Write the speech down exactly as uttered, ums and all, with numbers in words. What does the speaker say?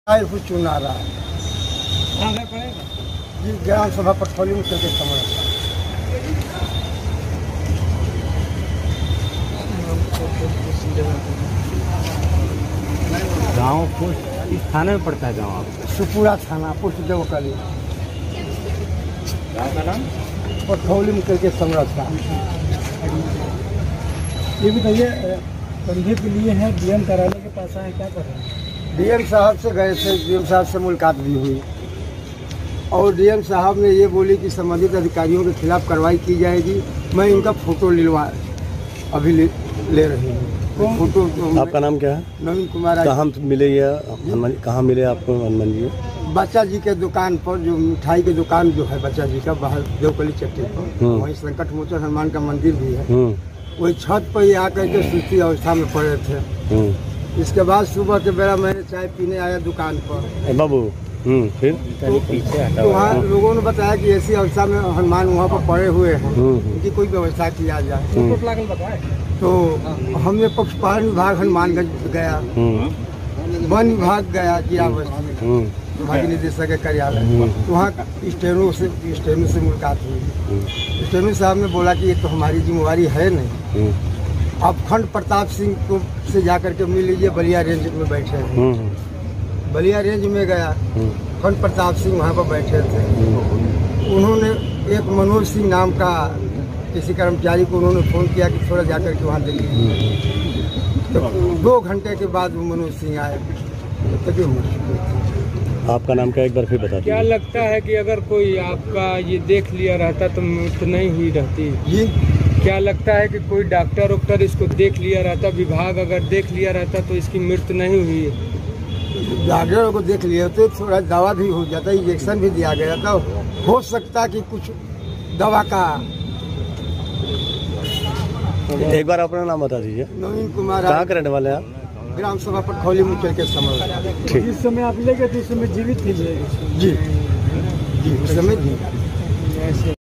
कुछ चुना रहा है जी, ग्राम सभा पटखोली में चलते समय गाँव पोस्ट इस थाने में पड़ता है। गाँव आपका सुपुरा थाना पोस्ट देवकली गाँव का नाम पटखोली में चलते संरक्षण। ये बताइए, कंधे के लिए है डीएम कार्यालय के पास आए, क्या कर रहे हैं? डीएम साहब से गए थे, डीएम साहब से मुलाकात भी हुई और डीएम साहब ने ये बोली कि संबंधित अधिकारियों के खिलाफ कार्रवाई की जाएगी। मैं इनका फोटो लिलवा अभी ले, ले रही हूँ। फोटो तो आपका नाम क्या है? नवीन कुमार। कहाँ मिले या हनुमान कहाँ मिले आपको? हनुमान जी बच्चा जी के दुकान पर, जो मिठाई की दुकान जो है बच्चा जी का, बाहर देवकली चट्टी पर, वहीं संकट मोचन हनुमान का मंदिर भी है। वही छत पर ही आकर के सुस्ती अवस्था में पड़े थे। इसके बाद सुबह के बेला मैंने चाय पीने आया दुकान पर बाबू। फिर तो, तो वहाँ लोगों ने बताया कि ऐसी अवस्था में हनुमान वहाँ पर पड़े हुए हैं, उनकी कोई व्यवस्था किया जाए। तो हमने पशुपालन विभाग हनुमानगंज गया, वन विभाग गया, किया विभागीय निदेशक के कार्यालय, वहाँ स्टेनो से स्टेनो से मुलाकात हुई। स्टेनो साहब ने बोला कि ये तो हमारी जिम्मेवारी है नहीं, आप खंड प्रताप सिंह को से जाकर के मिल लीजिए, बलिया रेंज में बैठे हैं। बलिया रेंज में गया, खंड प्रताप सिंह वहाँ पर बैठे थे। उन्होंने एक मनोज सिंह नाम का किसी कर्मचारी को उन्होंने फ़ोन किया कि थोड़ा जाकर के वहाँ देखिए। तो दो घंटे के बाद वो मनोज सिंह आए। तभी आपका नाम क्या, एक बार फिर बता दीजिए। क्या लगता है कि अगर कोई आपका ये देख लिया रहता तो मृत्यु नहीं हुई रहती? जी, क्या लगता है कि कोई डॉक्टर वॉक्टर इसको देख लिया रहता, विभाग अगर देख लिया रहता तो इसकी मृत्यु नहीं हुई? डॉक्टरों को देख लिया तो थोड़ा दवा भी हो जाता, इंजेक्शन भी दिया गया था, हो सकता कि कुछ दवा का। एक बार अपना नाम बता दीजिए। नवीन कुमार। कहाँ के रहने वाले हैं आप? ग्राम सभा पटखोली में चल के समय। जिस समय आप ले गए थे उस समय जीवित थी? जी जी, उस समय जी।